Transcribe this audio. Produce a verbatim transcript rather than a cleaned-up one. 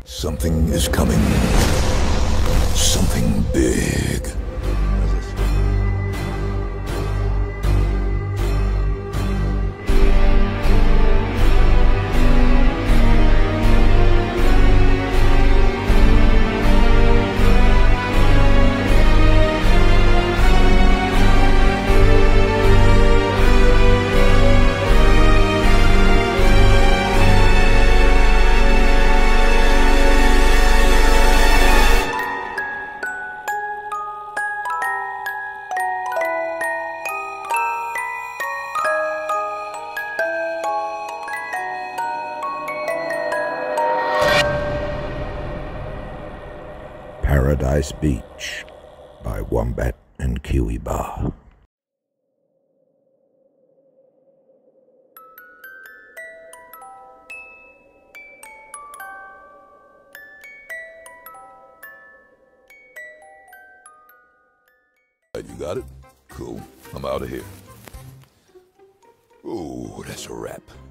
Something is coming. Something big. Paradise Beach by Wombat and Kiwi Bar. You got it? Cool. I'm out of here. Ooh, that's a wrap.